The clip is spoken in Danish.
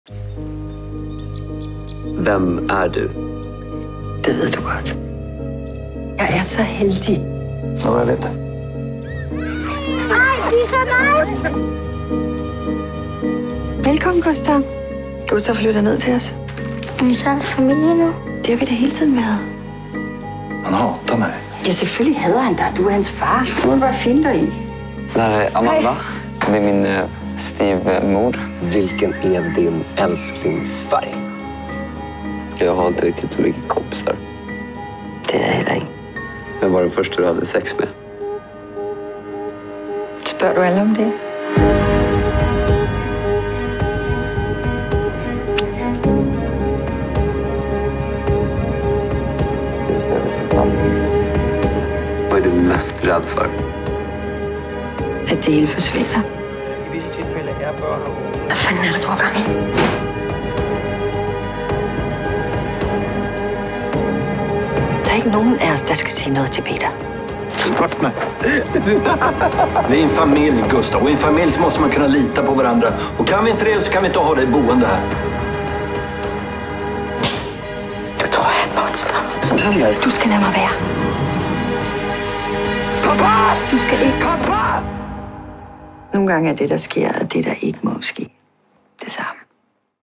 Vem är du? Det vet du godt. Jeg er så heldig. Ja, jeg vet det. Ej, de er så nice! Velkommen, Gustav. Gustav flytter ned til os. Er vi så hans familie nu? Det har vi da hele tiden været. Han hatar mig. Ja, selvfølgelig hader han dig. Du er hans far. Du må bare finde dig i. Det här är Amanda. Det är min styvmor. Vilken är din älsklingsfärg? Jag har inte riktigt så mycket kompisar. Det er jeg heller ikke. Vem var den första du hade sex med? Spørger du alle om det? Utöver sin familj. Vad är du mest rädd för? At det hele forsvinder. Hvad fanden er det, du har gang i? Der er ikke nogen af os, der skal sige noget til Peter. Vi är en familj, Gustav. Och i en familj så måste man kunna lita på varandra. Och kan vi inte det så kan vi inte ha dig boende här. Du tror, jeg er et monster. Sådan har jeg. Du skal lade mig være. Pappa! Du skal ikke. Pappa! Nogle gange er det, der sker, og det, der ikke må ske. Det samme.